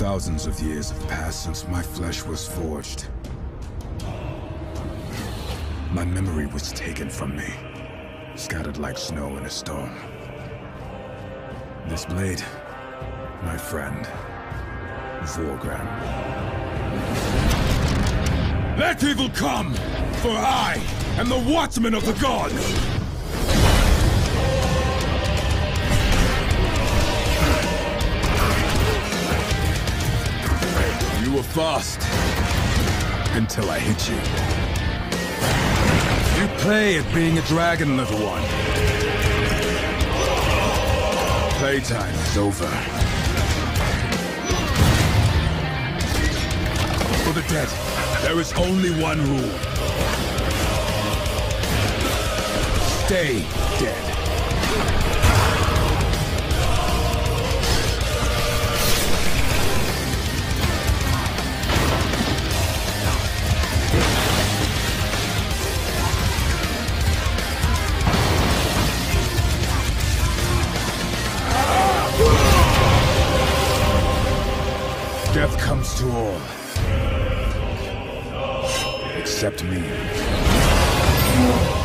Thousands of years have passed since my flesh was forged. My memory was taken from me, scattered like snow in a storm. This blade, my friend, Vorgran. Let evil come, for I am the Watchman of the Gods! You were fast, until I hit you. You play at being a dragon, little one. Playtime is over. For the dead, there is only one rule. Stay dead. Death comes to all. Except me.